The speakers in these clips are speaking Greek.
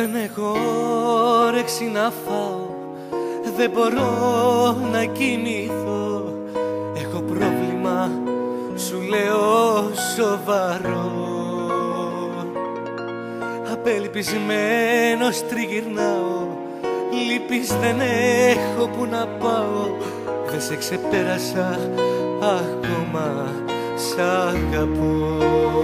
Δεν έχω όρεξη να φάω, δεν μπορώ να κοιμηθώ. Έχω πρόβλημα, σου λέω σοβαρό. Απελπισμένος τριγυρνάω, λύπης δεν έχω που να πάω. Δεν σε ξεπέρασα ακόμα, σ' αγαπώ.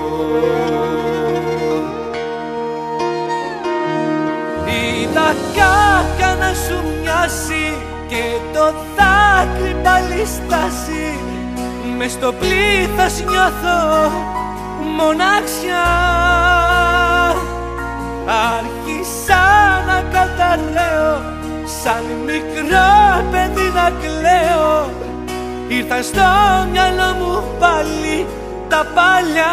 Είδα κάκα να σου μοιάσει και το δάκρυ πάλι στάσει. Μες στο πλήθος νιώθω μοναξιά. Άρχισα να καταραίω, σαν μικρό παιδί να κλαίω. Ήρθαν στο μυαλό μου πάλι τα παλιά.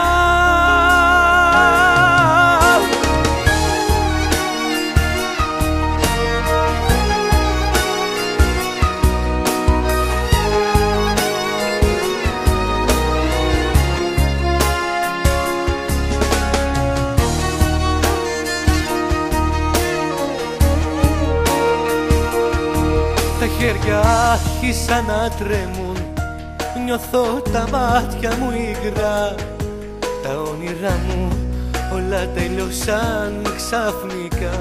Τα χέρια άρχισαν να τρέμουν, νιώθω τα μάτια μου υγρά. Τα όνειρά μου όλα τελειώσαν ξαφνικά.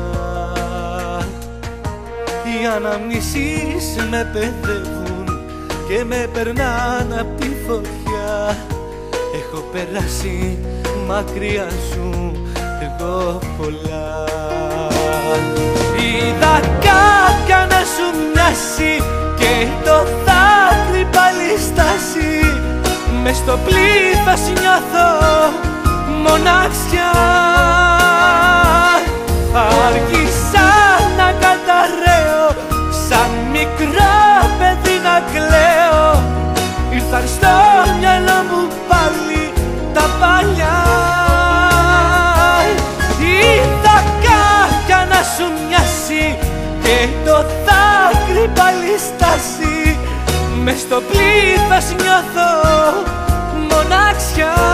Οι αναμνήσεις με παιδεύουν και με περνάνε απ' τη φωτιά. Έχω περάσει μακριά σου εγώ πολλά. Είδα κάποια να σου μοιάσει και το δάκρυ πάλι στάσει. Μες στο πλήθος νιώθω μοναξιά. Άρχισα να καταραίω, σαν μικρό παιδί να κλαίω. Ήρθαν στο μυαλό μου πάλι τα παλιά. Είδα κάποια να σου μοιάσει και το δάκρυ πάλι στάσει. Μες στο πλήθος νιώθω μοναξιά.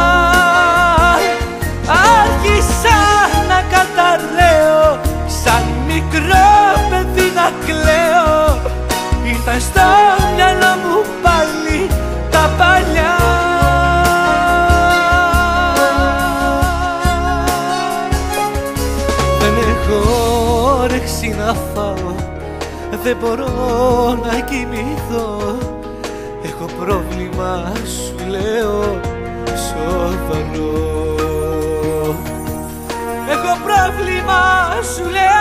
Άρχισα να καταραίω, σαν μικρό παιδί να κλαίω. Ήρθαν στο μυαλό μου πάλι τα παλιά. Δεν έχω όρεξη να φάω, δεν μπορώ να κοιμηθώ. Έχω πρόβλημα, σου λέω σοβαρό. Έχω πρόβλημα, σου λέω